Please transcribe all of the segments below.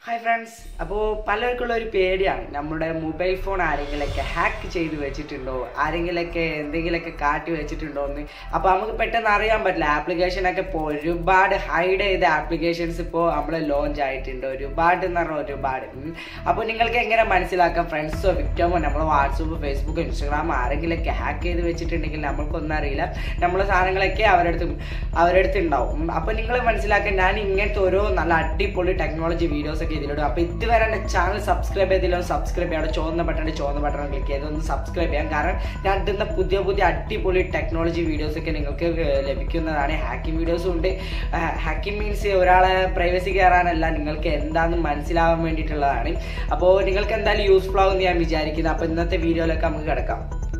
Hi friends, അപ്പോൾ പലർക്കുള്ള ഒരു പേടിയാണ് നമ്മുടെ മൊബൈൽ ഫോൺ ആരെങ്കിലൊക്കെ ഹാക്ക് ചെയ്ത് വെച്ചിട്ടുണ്ടോ ആരെങ്കിലൊക്കെ എന്തെങ്കിലുമൊക്കെ കാട്ടി വെച്ചിട്ടുണ്ടോ എന്ന്. അപ്പോൾ നമുക്ക് പെട്ടെന്ന് അറിയാൻ പറ്റില്ല. ആപ്ലിക്കേഷനൊക്കെ ഇപ്പോൾ ഒരുപാട് ഹൈഡ് ചെയ്ത ആപ്ലിക്കേഷൻസ് ഇപ്പോൾ നമ്മൾ ലോഞ്ച് ആയിട്ടുണ്ട്, ഒരുപാട് എന്ന് പറഞ്ഞാൽ ഒരുപാട്. അപ്പോൾ നിങ്ങൾക്ക് എങ്ങനെ മനസ്സിലാക്കാം ഫ്രണ്ട്സോ വിക്ടമോ നമ്മൾ വാട്സപ്പ് ഫേസ്ബുക്ക് ഇൻസ്റ്റാഗ്രാം ആരെങ്കിലൊക്കെ ഹാക്ക് ചെയ്ത് വെച്ചിട്ടുണ്ടെങ്കിൽ നമ്മൾക്കൊന്നും അറിയില്ല, നമ്മളെ സാധനങ്ങളൊക്കെ അവരടുത്ത് ഉണ്ടാവും. അപ്പോൾ നിങ്ങൾ മനസ്സിലാക്കാൻ ഞാൻ ഇങ്ങനത്തെ ഓരോ നല്ല അടിപൊളി ടെക്നോളജി വീഡിയോസ് ഇതിലിടും. അപ്പോൾ ഇതുവരെ എൻ്റെ ചാനൽ സബ്സ്ക്രൈബ് ചെയ്തില്ലോ സബ്സ്ക്രൈബ് ചെയ്യണം. ചുവന്ന ബട്ടൺ ക്ലിക്ക് ചെയ്ത് ഒന്ന് സബ്സ്ക്രൈബ് ചെയ്യാം. കാരണം ഞാൻ ഇടുന്ന പുതിയ അടിപൊളി ടെക്നോളജി വീഡിയോസ് ഒക്കെ നിങ്ങൾക്ക് ലഭിക്കുന്നതാണ്. ഹാക്കിംഗ് വീഡിയോസും ഉണ്ട്. ഹാക്കിംഗ് മീൻസ് ഒരാളെ പ്രൈവസി കയറാനല്ല, നിങ്ങൾക്ക് എന്താണെന്ന് മനസ്സിലാവാൻ വേണ്ടിയിട്ടുള്ളതാണ്. അപ്പോൾ നിങ്ങൾക്ക് എന്തായാലും യൂസ്ഫുൾ ആകുമെന്ന് ഞാൻ വിചാരിക്കുന്നത്. അപ്പോൾ ഇന്നത്തെ വീഡിയോയിലൊക്കെ നമുക്ക് കിടക്കാം.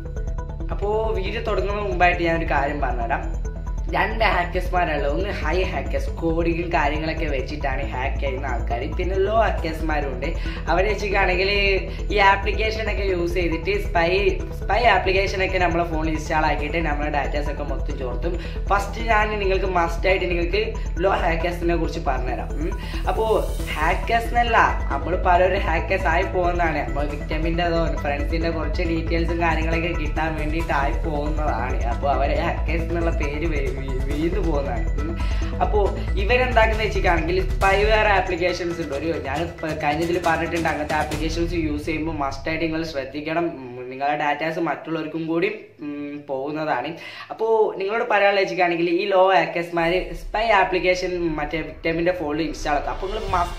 അപ്പോൾ വീഡിയോ തുടങ്ങുന്നതിന് മുമ്പായിട്ട് ഞാനൊരു കാര്യം പറഞ്ഞുതരാം. രണ്ട് ഹാക്കേഴ്സ്മാരുള്ളത്. ഒന്ന് ഹൈ ഹാക്കേഴ്സ്, കോഡിങ്ങും കാര്യങ്ങളൊക്കെ വെച്ചിട്ടാണ് ഹാക്ക് ചെയ്യുന്ന ആൾക്കാർ. പിന്നെ ലോ ഹാക്കേഴ്സ്മാരും ഉണ്ട്. അവരെ വെച്ചിട്ടാണെങ്കിൽ ഈ ആപ്ലിക്കേഷനൊക്കെ യൂസ് ചെയ്തിട്ട് സ്പൈ ആപ്ലിക്കേഷനൊക്കെ നമ്മളെ ഫോണിൽ ഇൻസ്റ്റാൾ ആക്കിയിട്ട് നമ്മളെ ഡാറ്റാസൊക്കെ മൊത്തം ചോർത്തും. ഫസ്റ്റ് ഞാൻ നിങ്ങൾക്ക് മസ്റ്റായിട്ട് നിങ്ങൾക്ക് ലോ ഹാക്കേഴ്സിനെ കുറിച്ച് പറഞ്ഞുതരാം. അപ്പോൾ ഹാക്കേഴ്സ് എന്നല്ല, നമ്മൾ പലരും ഹാക്കേഴ്സ് ആയി പോകുന്നതാണ്. നമ്മൾ വിക്ടമിൻ്റെ ഫ്രണ്ട്സിൻ്റെ കുറച്ച് ഡീറ്റെയിൽസും കാര്യങ്ങളൊക്കെ കിട്ടാൻ വേണ്ടിയിട്ട് ആയി പോകുന്നതാണ്. അപ്പോൾ അവരെ ഹാക്കേഴ്സ് എന്നുള്ള പേര് വീണ് പോകുന്നതാണ്. അപ്പോൾ ഇവരെന്താക്കുന്ന വെച്ചിട്ടാണെങ്കിൽ സ്പൈവെയർ ആപ്ലിക്കേഷൻസ് ഉണ്ട്. ഞാൻ കഴിഞ്ഞതിൽ പറഞ്ഞിട്ടുണ്ട്, അങ്ങനത്തെ ആപ്ലിക്കേഷൻസ് യൂസ് ചെയ്യുമ്പോൾ മസ്റ്റായിട്ട് നിങ്ങൾ ശ്രദ്ധിക്കണം. നിങ്ങളുടെ ഡാറ്റാസ് മറ്റുള്ളവർക്കും കൂടി പോകുന്നതാണ്. അപ്പോൾ നിങ്ങളോട് പറയാനുള്ള വെച്ചിട്ടാണെങ്കിൽ ഈ ലോ ഹാക്കേഴ്സ്മാർ സ്പൈ ആപ്ലിക്കേഷൻ മറ്റേ വിക്ടമിൻ്റെ ഫോണിൽ ഇൻസ്റ്റാൾ ആക്കുക. അപ്പോൾ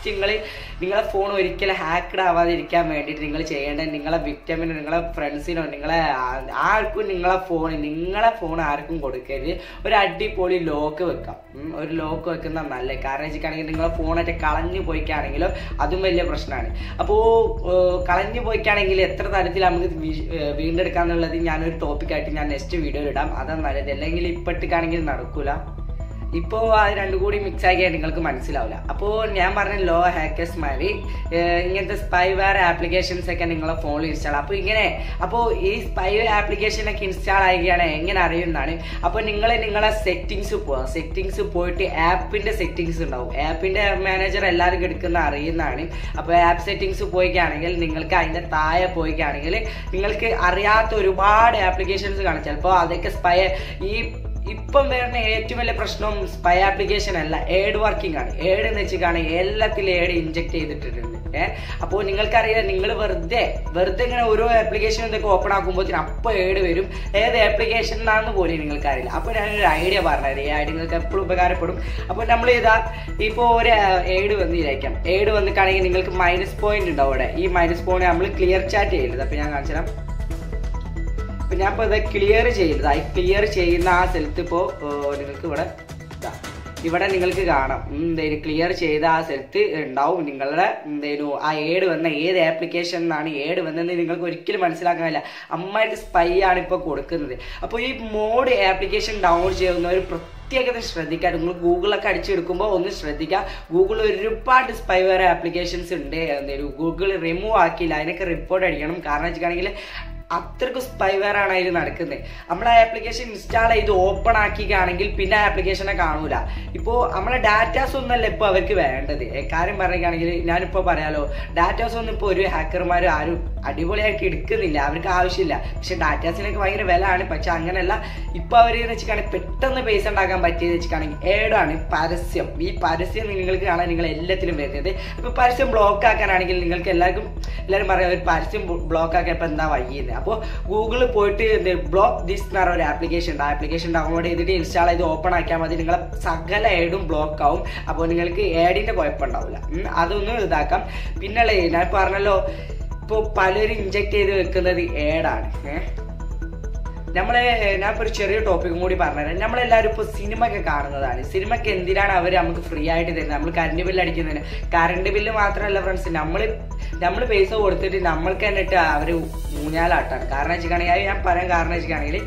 നിങ്ങളെ ഫോൺ ഒരിക്കലും ഹാക്കഡ് ആവാതിരിക്കാൻ വേണ്ടിയിട്ട് നിങ്ങൾ ചെയ്യേണ്ടത് നിങ്ങളെ വിക്ടമിനോ നിങ്ങളെ ഫ്രണ്ട്സിനോ നിങ്ങളെ ആർക്കും നിങ്ങളെ ഫോൺ ആർക്കും കൊടുക്കരുത്. ഒരു അടിപൊളി ലോക്ക് വെക്കാം. ഒരു ലോക്ക് വെക്കുന്ന നല്ലത്. കാരണം വെച്ചിട്ടാണെങ്കിൽ നിങ്ങളെ ഫോണൊക്കെ കളഞ്ഞു പോയിക്കാണെങ്കിലോ അതും വലിയ പ്രശ്നമാണ്. അപ്പോൾ കളഞ്ഞു പോയിക്കാണെങ്കിൽ എത്ര തരത്തിൽ നമുക്ക് വീണ്ടെടുക്കാന്നുള്ളത് ഞാനൊരു ടോപ്പിക്കായിട്ട് ഞാൻ നെക്സ്റ്റ് വീഡിയോയിൽ ഇടാം. അതാണ് നല്ലത്. അല്ലെങ്കിൽ ഇപ്പോഴത്തേക്കാണെങ്കിൽ നടക്കൂല. ഇപ്പോൾ അത് രണ്ടും കൂടി മിക്സ് ആക്കിയാൽ നിങ്ങൾക്ക് മനസ്സിലാവില്ല. അപ്പോൾ ഞാൻ പറഞ്ഞ ലോ ഹാക്കേഴ്സ്മാർ ഇങ്ങനത്തെ സ്പൈവെയർ ആപ്ലിക്കേഷൻസ് ഒക്കെ നിങ്ങളെ ഫോണിൽ ഇൻസ്റ്റാൾ. അപ്പോൾ ഈ സ്പൈ ആപ്ലിക്കേഷനൊക്കെ ഇൻസ്റ്റാൾ ആകുകയാണ് എങ്ങനെ അറിയുന്നതാണ്. അപ്പോൾ നിങ്ങളെ സെറ്റിങ്സ് പോയിട്ട് ആപ്പിൻ്റെ സെറ്റിങ്സ് ഉണ്ടാവും. ആപ്പിൻ്റെ മാനേജർ എല്ലാവരും എടുക്കുന്ന അറിയുന്നതാണ്. അപ്പോൾ ആപ്പ് സെറ്റിങ്സ് പോയിക്കുകയാണെങ്കിൽ നിങ്ങൾക്ക് അതിൻ്റെ താഴെ പോയിക്കുകയാണെങ്കിൽ നിങ്ങൾക്ക് അറിയാത്ത ഒരുപാട് ആപ്ലിക്കേഷൻസ് കാണും. ചിലപ്പോൾ അതൊക്കെ ഇപ്പം വരുന്ന ഏറ്റവും വലിയ പ്രശ്നം സ്പൈ ആപ്ലിക്കേഷൻ അല്ല, ഏഡ് വർക്കിംഗ് ആണ്. ഏഡ് എന്ന് വെച്ചിട്ടാണ് എല്ലാത്തിലും ഏഡ് ഇൻജെക്ട് ചെയ്തിട്ടുണ്ട്. അപ്പോൾ നിങ്ങൾക്കറിയാം, നിങ്ങൾ വെറുതെ ഇങ്ങനെ ഓരോ ആപ്ലിക്കേഷൻ ഇതൊക്കെ ഓപ്പൺ ആക്കുമ്പോഴത്തേനും അപ്പോൾ ഏഡ് വരും. ഏത് ആപ്ലിക്കേഷനിലാണെന്ന് പോലും നിങ്ങൾക്കറിയില്ല. അപ്പോൾ ഞാനൊരു ഐഡിയ പറഞ്ഞത്, ഈ ഐഡിയ നിങ്ങൾക്ക് എപ്പോഴും ഉപകാരപ്പെടും. അപ്പോൾ നമ്മൾ ഇപ്പോൾ ഒരു ഏഡ് വന്നിരിക്കാം. ഏഡ് വന്നിട്ടാണെങ്കിൽ നിങ്ങൾക്ക് മൈനസ് പോയിന്റ് ഉണ്ടാവും അവിടെ. ഈ മൈനസ് പോയിന്റ് നമ്മൾ ക്ലിയർ ചാറ്റ് ചെയ്യുന്നത്. അപ്പോൾ ഞാൻ കാണിച്ചു തരാം. ഇപ്പം ഞാൻ ഇപ്പോൾ ക്ലിയർ ചെയ്യുന്ന ആ സ്ഥലത്ത് ഇപ്പോൾ നിങ്ങൾക്ക് ഇവിടെ നിങ്ങൾക്ക് കാണാം. ക്ലിയർ ചെയ്ത ആ സ്ഥലത്ത് ഉണ്ടാവും നിങ്ങളുടെ ആ ഏഡ് വന്ന ഏത് ആപ്ലിക്കേഷൻ എന്നാണ് ഏഡ് വന്നതെന്ന് നിങ്ങൾക്ക് ഒരിക്കലും മനസ്സിലാക്കാനില്ല. അമ്മായിട്ട് സ്പൈ ആണ് ഇപ്പോൾ കൊടുക്കുന്നത്. അപ്പോൾ ഈ മോഡ് ആപ്ലിക്കേഷൻ ഡൗൺലോഡ് ചെയ്യുന്നവർ പ്രത്യേകത ശ്രദ്ധിക്കുക. നിങ്ങൾ ഗൂഗിളൊക്കെ അടിച്ചെടുക്കുമ്പോൾ ഒന്ന് ശ്രദ്ധിക്കുക. ഗൂഗിളിൽ ഒരുപാട് സ്പൈവെയർ ആപ്ലിക്കേഷൻസ് ഉണ്ട്. ഗൂഗിൾ റിമൂവ് ആക്കിയില്ല, അതിനൊക്കെ റിപ്പോർട്ട് അടിക്കണം. കാരണം വെച്ചിട്ടാണെങ്കിൽ അത്രയ്ക്ക് സ്പൈവെയർ ആണ് അതിൽ നടക്കുന്നത്. നമ്മൾ ആ ആപ്ലിക്കേഷൻ ഇൻസ്റ്റാൾ ചെയ്ത് ഓപ്പൺ ആക്കിക്കുകയാണെങ്കിൽ പിന്നെ ആപ്ലിക്കേഷനെ കാണൂല. ഇപ്പോൾ നമ്മളെ ഡാറ്റാസ് ഒന്നല്ല ഇപ്പോൾ അവർക്ക് വേണ്ടത്. കാര്യം പറയുകയാണെങ്കിൽ ഞാനിപ്പോൾ പറയാലോ, ഡാറ്റാസ് ഒന്നും ഇപ്പോൾ ഒരു ഹാക്കർമാർ ആരും അടിപൊളിയായിട്ട് എടുക്കുന്നില്ല. അവർക്ക് ആവശ്യമില്ല. പക്ഷെ ഡാറ്റാസിനൊക്കെ ഭയങ്കര വില ആണ്. പക്ഷെ അങ്ങനെയല്ല. ഇപ്പോൾ അവർ എന്ന് വെച്ചിട്ടാണെങ്കിൽ പെട്ടെന്ന് പൈസ ഉണ്ടാക്കാൻ പറ്റിയെന്ന് വെച്ചിട്ടാണെങ്കിൽ ഏടാണ് പരസ്യം. ഈ പരസ്യം നിങ്ങൾക്ക് കാണാൻ നിങ്ങൾ എല്ലാത്തിലും വരുന്നത്. ഇപ്പോൾ പരസ്യം ബ്ലോക്ക് ആക്കാനാണെങ്കിൽ നിങ്ങൾക്ക് എല്ലാവരും പറയാം ഒരു പരസ്യം ബ്ലോക്ക് ആക്കാൻ ഇപ്പോൾ എന്താ വയ്യുന്നത്. അപ്പോൾ ഗൂഗിളിൽ പോയിട്ട് ബ്ലോക്ക് ദിസ് എന്ന് പറഞ്ഞ ഒരു ആപ്ലിക്കേഷൻ ഉണ്ട്. ആപ്ലിക്കേഷൻ ഡൗൺലോഡ് ചെയ്തിട്ട് ഇൻസ്റ്റാൾ ചെയ്ത് ഓപ്പൺ ആക്കിയാൽ മതി. നിങ്ങളെ സകല ഏഡും ബ്ലോക്ക് ആവും. അപ്പോൾ നിങ്ങൾക്ക് ഏഡിൻ്റെ കുഴപ്പമുണ്ടാവില്ല. അതൊന്നും ഇതാക്കാം. പിന്നെ ഞാൻ പറഞ്ഞല്ലോ, ഇപ്പോൾ പലരും ഇൻജെക്ട് ചെയ്ത് വെക്കുന്നത് ഏഡാണ്. ഞാനിപ്പോൾ ഒരു ചെറിയ ടോപ്പിക്കും കൂടി പറഞ്ഞുതരാം. നമ്മളെല്ലാവരും ഇപ്പോൾ സിനിമ ഒക്കെ കാണുന്നതാണ്. സിനിമയ്ക്ക് എന്തിനാണ് അവർ നമുക്ക് ഫ്രീ ആയിട്ട് തരുന്നത്? നമ്മൾ കറണ്ട് ബില്ല് അടിക്കുന്നതിന്. കറണ്ട് ബില്ല് മാത്രമല്ല ഫ്രണ്ട്സ്, നമ്മൾ പൈസ കൊടുത്തിട്ട് നമ്മൾക്ക് തന്നിട്ട് അവർ ഊഞ്ഞാലാട്ടാണ്. കാരണം വെച്ചിട്ടാണെങ്കിൽ ഞാൻ പറയാൻ കാരണം വെച്ചിട്ടാണെങ്കിൽ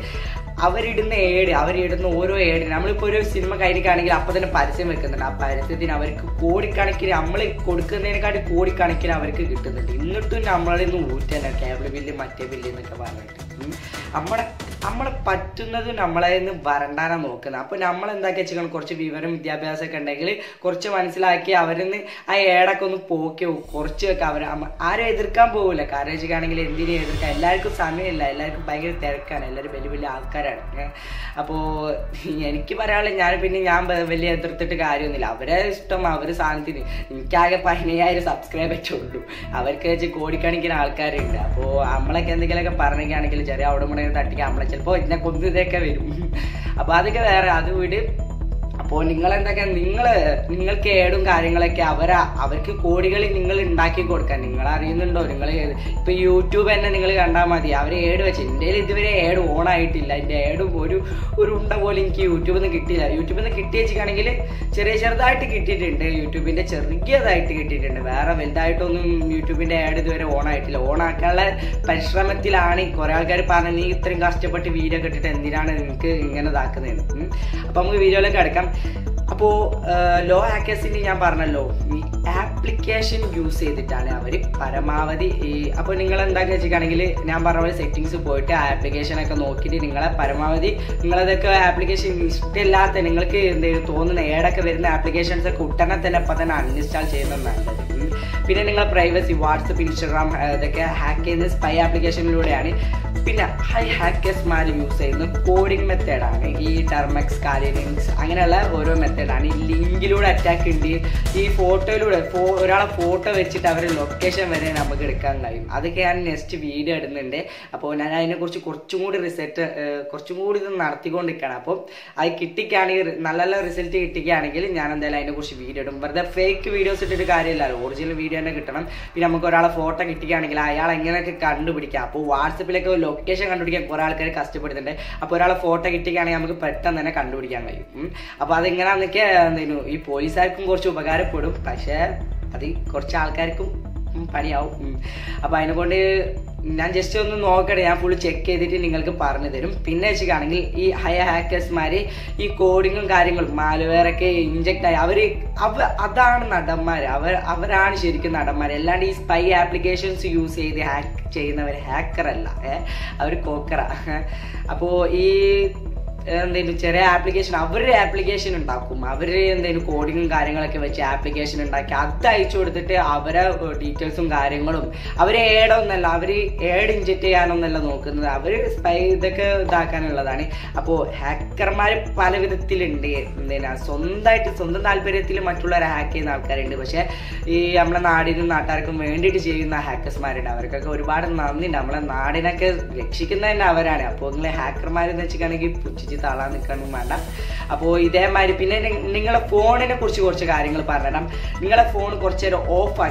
അവരിടുന്ന ഓരോ ഏഡിന് നമ്മളിപ്പോൾ ഒരു സിനിമ കഴിഞ്ഞിട്ടാണെങ്കിൽ അപ്പം തന്നെ പരസ്യം വെക്കുന്നുണ്ട്. ആ പരസ്യത്തിന് അവർക്ക് കോടിക്കണക്കിന്, നമ്മൾ കൊടുക്കുന്നതിനെക്കാട്ടി കോടിക്കണക്കിന് അവർക്ക് കിട്ടുന്നുണ്ട്. എന്നിട്ടും നമ്മളിൽ നിന്ന് ഊറ്റാണ് കേബിൾ ബില്ല് മറ്റേ ബില്ല് എന്നൊക്കെ പറഞ്ഞിട്ട്. നമ്മുടെ നമ്മളെ പറ്റുന്നതും നമ്മളെ നിന്ന് വരണ്ടാനാണ് നോക്കുന്നത്. അപ്പോൾ നമ്മൾ എന്താക്കി വെച്ചാൽ കുറച്ച് വിവരം വിദ്യാഭ്യാസമൊക്കെ ഉണ്ടെങ്കിൽ കുറച്ച് മനസ്സിലാക്കി അവരിൽ നിന്ന് ആ ഏടൊക്കെ ഒന്ന് പോക്കി കുറച്ചൊക്കെ ആരും എതിർക്കാൻ പോകില്ല. കാരണം വെച്ചിട്ടാണെങ്കിൽ എന്തിനും എതിർക്കാൻ, എല്ലാവർക്കും സമയമില്ല, എല്ലാവർക്കും ഭയങ്കര തിരക്കാണ്, എല്ലാവരും വലിയ വലിയ ആൾക്കാരാണ്. അപ്പോൾ എനിക്ക് പറയാനുള്ളത് ഞാൻ വലിയ എതിർത്തിട്ട് കാര്യമൊന്നുമില്ല. അവരെ ഇഷ്ടം, അവര് സാധനത്തിന്. എനിക്കാകെ 15,000 സബ്സ്ക്രൈബേഴ്സേ ഉള്ളൂ, അവർക്ക് വെച്ച് കോടിക്കണക്കിന് ആൾക്കാരുണ്ട്. അപ്പോൾ നമ്മളൊക്കെ എന്തെങ്കിലുമൊക്കെ പറഞ്ഞിരിക്കുകയാണെങ്കിൽ ചെറിയ അവിടെ മുടങ്ങി തട്ടിക്കുക, നമ്മളെ ചിലപ്പോൾ ഇതിനെ കൊന്നതൊക്കെ വരും. അപ്പോൾ അതൊക്കെ വേറെ, അത് വിട്. അപ്പോൾ നിങ്ങളെന്തൊക്കെ നിങ്ങൾക്ക് ഏടും കാര്യങ്ങളൊക്കെ അവർക്ക് കോടികൾ നിങ്ങൾ ഉണ്ടാക്കി കൊടുക്കാൻ നിങ്ങൾ അറിയുന്നുണ്ടോ? നിങ്ങൾ ഇപ്പൊ യൂട്യൂബ് തന്നെ നിങ്ങൾ കണ്ടാൽ മതി, അവർ ഏട് വെച്ച്. എൻ്റെ ഇതുവരെ ഏഡ് ഓൺ ആയിട്ടില്ല, എൻ്റെ ഏടും ഒരു ഉണ്ട പോലും എനിക്ക് യൂട്യൂബിൽ നിന്ന് കിട്ടിയില്ല. യൂട്യൂബിൽ നിന്ന് കിട്ടി വെച്ചിട്ടാണെങ്കിൽ ചെറുതായിട്ട് കിട്ടിയിട്ടുണ്ട്, യൂട്യൂബിന്റെ ചെറിയതായിട്ട് കിട്ടിയിട്ടുണ്ട്. വേറെ വലുതായിട്ടൊന്നും യൂട്യൂബിന്റെ ആഡ് ഇതുവരെ ഓൺ ആയിട്ടില്ല. ഓൺ ആക്കാനുള്ള പരിശ്രമത്തിലാണ്. കുറെ ആൾക്കാർ പറഞ്ഞു നീ ഇത്രയും കഷ്ടപ്പെട്ട് വീഡിയോ കിട്ടിയിട്ട് എന്തിനാണ് നിങ്ങൾക്ക് ഇങ്ങനെ ഇതാക്കുന്നത്. അപ്പൊ നമുക്ക് വീഡിയോയിലേക്ക് കിടക്കാം. അപ്പോൾ ലോ ഹാക്കേഴ്സിന് ഞാൻ പറഞ്ഞല്ലോ, ഈ ആപ്ലിക്കേഷൻ യൂസ് ചെയ്തിട്ടാണ് അവർ പരമാവധി അപ്പോൾ നിങ്ങൾ എന്താക്കി വെച്ചിട്ടാണെങ്കിൽ ഞാൻ പറഞ്ഞ പോലെ സെറ്റിങ്സ് പോയിട്ട് ആ ആപ്ലിക്കേഷനൊക്കെ നോക്കിയിട്ട് നിങ്ങളെ പരമാവധി നിങ്ങളതൊക്കെ ആപ്ലിക്കേഷൻ ഇഷ്ടമില്ലാത്ത നിങ്ങൾക്ക് എന്തെങ്കിലും തോന്നുന്ന ഏടൊക്കെ വരുന്ന ആപ്ലിക്കേഷൻസ് ഒക്കെ ഉടനെ തന്നെ അപ്പം തന്നെ അൺഇൻസ്റ്റാൾ ചെയ്യുന്നത് നല്ലത്. പിന്നെ നിങ്ങളെ പ്രൈവസി, വാട്സപ്പ്, ഇൻസ്റ്റാഗ്രാം ഇതൊക്കെ ഹാക്ക് ചെയ്യുന്നത് സ്പൈ ആപ്ലിക്കേഷനിലൂടെയാണ്. പിന്നെ ഹൈ ഹാക്കേഴ്സ്മാർ യൂസ് ചെയ്യുന്ന കോഡിംഗ് മെത്തേഡാണ് ഈ ടെർമെക്സ്, കാലിനിങ്സ് അങ്ങനെയുള്ള ഓരോ മെത്തേഡാണ്. ഈ ലിങ്കിലൂടെ അറ്റാക്ക് ഉണ്ട്. ഈ ഫോട്ടോയിലൂടെ ഒരാളെ ഫോട്ടോ വെച്ചിട്ട് അവരുടെ ലൊക്കേഷൻ വരെ നമുക്ക് എടുക്കാൻ കഴിയും. അതൊക്കെ ഞാൻ നെക്സ്റ്റ് വീഡിയോ ഇടുന്നുണ്ട്. അപ്പോൾ ഞാൻ അതിനെക്കുറിച്ച് കുറച്ചും കൂടി ഇത് നടത്തിക്കൊണ്ടിരിക്കുകയാണ്. അപ്പോൾ അത് കിട്ടിക്കുകയാണെങ്കിൽ നല്ല റിസൾട്ട് കിട്ടുകയാണെങ്കിൽ ഞാൻ എന്തായാലും അതിനെക്കുറിച്ച് വീഡിയോ ഇടും. വെറുതെ ഫേക്ക് വീഡിയോസ് ഇട്ടിട്ട് കാര്യമില്ലല്ലോ, ഒറിജിനൽ വീഡിയോ തന്നെ കിട്ടണം. പിന്നെ നമുക്ക് ഒരാളെ ഫോട്ടോ കിട്ടുകയാണെങ്കിൽ അയാൾ എങ്ങനെയൊക്കെ കണ്ടുപിടിക്കാം. അപ്പോൾ വാട്സപ്പിലൊക്കെ ലൊക്കേഷൻ കണ്ടുപിടിക്കാൻ കുറെ ആൾക്കാർ കഷ്ടപ്പെടുന്നുണ്ട്. അപ്പോൾ ഒരാളെ ഫോട്ടോ കിട്ടുകയാണെങ്കിൽ നമുക്ക് പെട്ടെന്ന് തന്നെ കണ്ടുപിടിക്കാൻ കഴിയും. അപ്പോൾ അതെങ്ങനെയാണെന്നൊക്കെ ഈ പോലീസുകാർക്കും കുറച്ച് ഉപകാരപ്പെടും, പക്ഷേ അത് കുറച്ച് ആൾക്കാർക്കും പണിയാവും. അപ്പോൾ അതിനെക്കൊണ്ട് ഞാൻ ജസ്റ്റ് ഒന്ന് നോക്കട്ടെ, ഞാൻ ഫുൾ ചെക്ക് ചെയ്തിട്ട് നിങ്ങൾക്ക് പറഞ്ഞു തരും. പിന്നെ വെച്ചിട്ടാണെങ്കിൽ ഈ ഹൈ ഹാക്കേഴ്സ്മാർ ഈ കോഡിങ്ങും കാര്യങ്ങളും മാൽവെയറൊക്കെ ഇഞ്ചക്ട് ആയി അതാണ് നടന്മാർ, അവരാണ് ശരിക്കും നടന്മാർ. അല്ലാണ്ട് ഈ സ്പൈ ആപ്ലിക്കേഷൻസ് യൂസ് ചെയ്ത് ഹാക്ക് ചെയ്യുന്നവർ ഹാക്കറല്ല, അവർ കോക്കറ. അപ്പോൾ ഈ എന്തെങ്കിലും ചെറിയ അവരുടെ ആപ്ലിക്കേഷൻ ഉണ്ടാക്കും, അവർ എന്തെങ്കിലും കോഡിങ്ങും കാര്യങ്ങളൊക്കെ വെച്ച് ആപ്ലിക്കേഷൻ ഉണ്ടാക്കി അത് അയച്ചു കൊടുത്തിട്ട് അവരെ ഡീറ്റെയിൽസും കാര്യങ്ങളും അവരെ അവർ ഏഡ് ഇഞ്ചക്ട് ചെയ്യാനൊന്നല്ല നോക്കുന്നത്, അവർ സ്പൈ ഇതൊക്കെ ഇതാക്കാനുള്ളതാണ്. അപ്പോൾ ഹാക്കർമാർ പല വിധത്തിലുണ്ട്. സ്വന്തം താല്പര്യത്തിൽ മറ്റുള്ളവരെ ഹാക്ക് ചെയ്യുന്ന ആൾക്കാരുണ്ട്. പക്ഷെ ഈ നമ്മളെ നാടിനും നാട്ടുകാർക്കും വേണ്ടിയിട്ട് ചെയ്യുന്ന ഹാക്കേഴ്സ്മാരുണ്ട്, അവർക്കൊക്കെ ഒരുപാട് നന്ദിയുണ്ട്. നമ്മളെ നാടിനൊക്കെ രക്ഷിക്കുന്നത് തന്നെ അവരാണ്. അപ്പോൾ നിങ്ങൾ ഹാക്കർമാരെന്ന് വെച്ചിട്ടാണെങ്കിൽ പുച്ഛിച്ച് തള്ളാൻ നിൽക്കാനും വേണ്ട. അപ്പോൾ ഇതേമാതിരി പിന്നെ നിങ്ങളെ ഫോണിനെ കുറിച്ച് കുറച്ച് കാര്യങ്ങൾ പറഞ്ഞുതരാം. നിങ്ങളെ ഫോൺ കുറച്ച് നേരം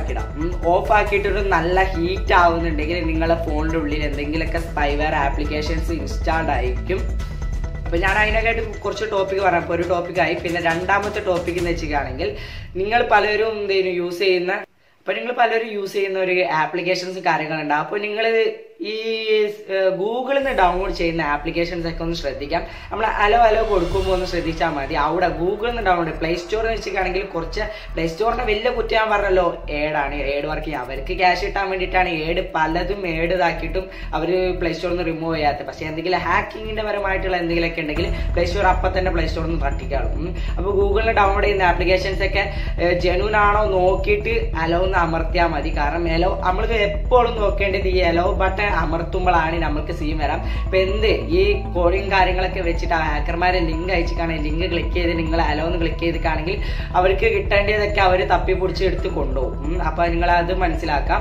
ഓഫ് ആക്കിയിട്ടൊരു നല്ല ഹീറ്റ് ആവുന്നുണ്ടെങ്കിൽ നിങ്ങളെ ഫോണിൻ്റെ ഉള്ളിൽ എന്തെങ്കിലുമൊക്കെ സ്പൈവെയർ ആപ്ലിക്കേഷൻസ് ഇൻസ്റ്റാൾഡ് ആയിരിക്കും. അപ്പോൾ ഞാൻ അതിനൊക്കെയായിട്ട് കുറച്ച് ടോപ്പിക്ക് പറയാം. ഇപ്പോൾ ഒരു ടോപ്പിക്കായി. പിന്നെ രണ്ടാമത്തെ ടോപ്പിക്ക് എന്ന് വെച്ചിട്ടാണെങ്കിൽ നിങ്ങൾ പലരും യൂസ് ചെയ്യുന്ന ഒരു ആപ്ലിക്കേഷൻസ് കാര്യങ്ങളുണ്ട്. അപ്പോൾ നിങ്ങൾ ഈ ഗൂഗിളിൽ നിന്ന് ഡൗൺലോഡ് ചെയ്യുന്ന ആപ്ലിക്കേഷൻസ് ഒക്കെ ഒന്ന് ശ്രദ്ധിക്കാം. നമ്മൾ അലോ കൊടുക്കുമ്പോൾ ഒന്ന് ശ്രദ്ധിച്ചാൽ മതി. അവിടെ ഗൂഗിളിൽ നിന്ന് ഡൗൺലോഡ് പ്ലേ സ്റ്റോറിൽ വെച്ചിട്ടാണെങ്കിൽ കുറച്ച് പ്ലേ സ്റ്റോറിന്റെ വലിയ കുറ്റം ഞാൻ പറഞ്ഞല്ലോ, ഏഡ് വർക്ക് ചെയ്യുക. അവർക്ക് ക്യാഷ് കിട്ടാൻ വേണ്ടിയിട്ടാണ് പലതും ഇതാക്കിയിട്ടും അവർ പ്ലേ സ്റ്റോറിൽ നിന്ന് റിമൂവ് ചെയ്യാത്തത്. പക്ഷേ എന്തെങ്കിലും ഹാക്കിങ്ങിന്റെ പരമായിട്ടുള്ള എന്തെങ്കിലുമൊക്കെ ഉണ്ടെങ്കിൽ പ്ലേ സ്റ്റോർ അപ്പം തന്നെ പ്ലേ സ്റ്റോറിൽ നിന്ന് തട്ടിക്കാളും. അപ്പോൾ ഗൂഗിളിൽ ഡൗൺലോഡ് ചെയ്യുന്ന ആപ്ലിക്കേഷൻസ് ഒക്കെ ജെന്യൂൻ ആണോ നോക്കിയിട്ട് അലോ ഒന്ന് അമർത്തിയാൽ മതി. കാരണം അലോ നമ്മൾക്ക് എപ്പോഴും നോക്കേണ്ടത് ഈ അലോ ബട്ടൺ അമർത്തുമ്പോഴാണ് നമുക്ക് സീൻ വരാം. ഇപ്പൊ ഈ കോഡിങ് കാര്യങ്ങളൊക്കെ വെച്ചിട്ട് ആ ഹാക്കർമാരെ ലിങ്ക് അയച്ചിട്ടാണെങ്കിൽ ലിങ്ക് ക്ലിക്ക് ചെയ്ത് നിങ്ങൾ അലോ ഒന്ന് ക്ലിക്ക് ചെയ്തിട്ടാണെങ്കിൽ അവർക്ക് കിട്ടേണ്ടതൊക്കെ അവർ തപ്പിപ്പൊടിച്ച് എടുത്ത് കൊണ്ടുപോകും. അപ്പൊ നിങ്ങൾ അത് മനസ്സിലാക്കാം.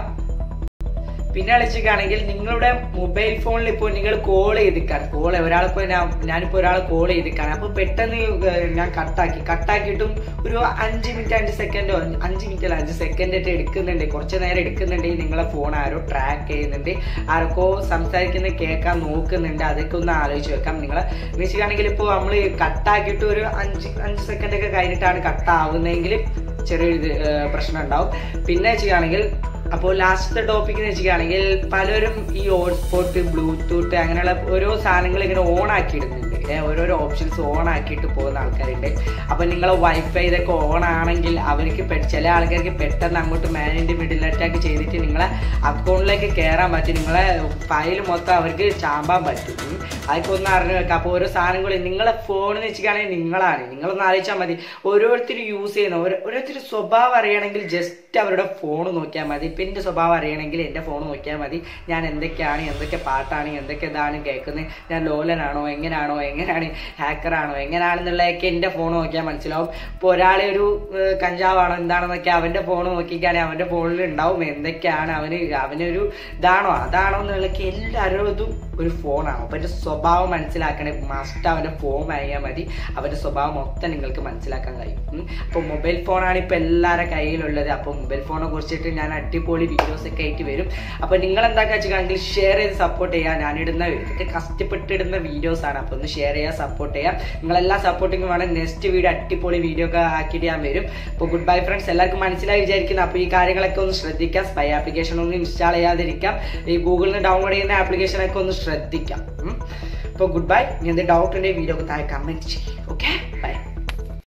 പിന്നെ വെച്ചിട്ടാണെങ്കിൽ നിങ്ങളുടെ മൊബൈൽ ഫോണിൽ ഇപ്പോൾ നിങ്ങൾ കോൾ ചെയ്തിക്കാണ്, ഞാനിപ്പോൾ ഒരാൾ കോൾ ചെയ്തിക്കാണ്. അപ്പോൾ പെട്ടെന്ന് ഞാൻ കട്ടാക്കിയിട്ടും ഒരു 5 മിനിറ്റ് 5 സെക്കൻഡോ 5 മിനിറ്റ് അല്ല 5 സെക്കൻഡ് ആയിട്ട് എടുക്കുന്നുണ്ട്, കുറച്ച് നേരം എടുക്കുന്നുണ്ടെങ്കിൽ നിങ്ങളെ ഫോൺ ആരോ ട്രാക്ക് ചെയ്യുന്നുണ്ട്, ആരൊക്കെ സംസാരിക്കുന്നത് കേൾക്കാൻ നോക്കുന്നുണ്ട്. അതൊക്കെ ഒന്ന് ആലോചിച്ച് വെക്കാം. നിങ്ങൾ വെച്ചിട്ടാണെങ്കിൽ ഇപ്പോൾ നമ്മൾ കട്ടാക്കിയിട്ട് ഒരു 5 സെക്കൻഡ് ഒക്കെ കഴിഞ്ഞിട്ടാണ് കട്ടാവുന്നതെങ്കിൽ ചെറിയൊരു പ്രശ്നം ഉണ്ടാവും. പിന്നെ വെച്ചിട്ടാണെങ്കിൽ അപ്പോൾ ലാസ്റ്റത്തെ ടോപ്പിക് എന്ന് വെച്ചിട്ടാണെങ്കിൽ പലരും ഈ ഹോട്ട്സ്പോട്ട്, ബ്ലൂടൂത്ത് അങ്ങനെയുള്ള ഓരോ സാധനങ്ങൾ ഇങ്ങനെ ഓൺ ആക്കി ഇടുന്നുണ്ട്. ഓരോരോ ഓപ്ഷൻസ് ഓൺ ആക്കിയിട്ട് പോകുന്ന ആൾക്കാരുണ്ട്. അപ്പോൾ നിങ്ങളെ വൈഫൈ ഇതൊക്കെ ഓൺ ആണെങ്കിൽ അവർക്ക് ചില ആൾക്കാർക്ക് പെട്ടെന്ന് അങ്ങോട്ട് man in the middle attack ചെയ്തിട്ട് നിങ്ങളെ അക്കൗണ്ടിലേക്ക് കയറാൻ പറ്റും, നിങ്ങളെ ഫയൽ മൊത്തം അവർക്ക് ചാമ്പാൻ പറ്റും. അതൊക്കെ ഒന്ന് അറിഞ്ഞു വെക്കാം. അപ്പോൾ ഓരോ സാധനങ്ങളും നിങ്ങളെ ഫോണിൽ വെച്ചിട്ടാണെങ്കിൽ നിങ്ങളൊന്ന് ആലോചിച്ചാൽ മതി. ഓരോരുത്തർ യൂസ് ചെയ്യുന്ന ഓരോരുത്തർ സ്വഭാവം അറിയണമെങ്കിൽ ജസ്റ്റ് അവരുടെ ഫോൺ നോക്കിയാൽ മതി. ഇപ്പം എൻ്റെ സ്വഭാവം അറിയണമെങ്കിൽ എൻ്റെ ഫോൺ നോക്കിയാൽ മതി. ഞാൻ എന്തൊക്കെയാണ്, എന്തൊക്കെ പാട്ടാണ്, എന്തൊക്കെ ഇതാണ് കേൾക്കുന്നത്, ഞാൻ ലോലനാണോ, എങ്ങനെയാണ് ഹാക്കറാണോ, എങ്ങനെയാണെന്നുള്ളതൊക്കെ എൻ്റെ ഫോൺ നോക്കിയാൽ മനസ്സിലാവും. ഇപ്പോൾ ഒരാളെ ഒരു കഞ്ചാവാണോ എന്താണെന്നൊക്കെ അവൻ്റെ ഫോൺ നോക്കിക്കാണെങ്കിൽ അവൻ്റെ ഫോണിൽ ഉണ്ടാവും എന്തൊക്കെയാണ്, അവനൊരു ഇതാണോ അതാണോ എന്നുള്ളതൊക്കെ എല്ലാവരും ഒരു ഫോണാണ്. അപ്പോൾ എൻ്റെ സ്വഭാവം മനസ്സിലാക്കണേ മസ്റ്റ് അവൻ്റെ ഫോൺ വാങ്ങിയാൽ മതി. അവൻ്റെ സ്വഭാവം മൊത്തം നിങ്ങൾക്ക് മനസ്സിലാക്കാൻ കഴിയും. അപ്പോൾ മൊബൈൽ ഫോണാണ് ഇപ്പോൾ എല്ലാവരുടെ കയ്യിലുള്ളത്. അപ്പോൾ മൊബൈൽ ഫോണിനെ കുറിച്ചിട്ട് ഞാൻ അടിപൊളി വീഡിയോസൊക്കെ ആയിട്ട് വരും. അപ്പോൾ നിങ്ങൾ എന്താക്കുക വെച്ചിട്ടുണ്ടെങ്കിൽ ഷെയർ ചെയ്ത് സപ്പോർട്ട് ചെയ്യുക. ഞാനിടുന്ന ഇതൊക്കെ കഷ്ടപ്പെട്ടിടുന്ന വീഡിയോസാണ്. അപ്പോൾ ഒന്ന് ഷെയർ ചെയ്യുക, സപ്പോർട്ട് ചെയ്യുക. നിങ്ങളെല്ലാം സപ്പോർട്ടിങ് വേണം. നെക്സ്റ്റ് വീഡിയോ അടിപൊളി വീഡിയോ ഒക്കെ ആക്കിയിട്ട് ഞാൻ വരും. അപ്പോൾ ഗുഡ് ബൈ ഫ്രണ്ട്സ്. എല്ലാവർക്കും മനസ്സിലായി വിചാരിക്കുന്നു. അപ്പോൾ ഈ കാര്യങ്ങളൊക്കെ ഒന്ന് ശ്രദ്ധിക്കാം. സ്പൈ ആപ്ലിക്കേഷൻ ഒന്നും ഇൻസ്റ്റാൾ ചെയ്യാതിരിക്കാം. ഈ ഗൂഗിളിൽ നിന്ന് ഡൗൺലോഡ് ചെയ്യുന്ന ആപ്ലിക്കേഷനൊക്കെ ഒന്ന് ശ്രദ്ധിക്കാം. അപ്പോൾ ഗുഡ് ബൈ. ഇനി എന്ത് ഡൗട്ട് ഉണ്ടെങ്കിൽ വീഡിയോ ഒക്കെ താഴെ കമൻറ്റ് ചെയ്യും. ഓക്കെ.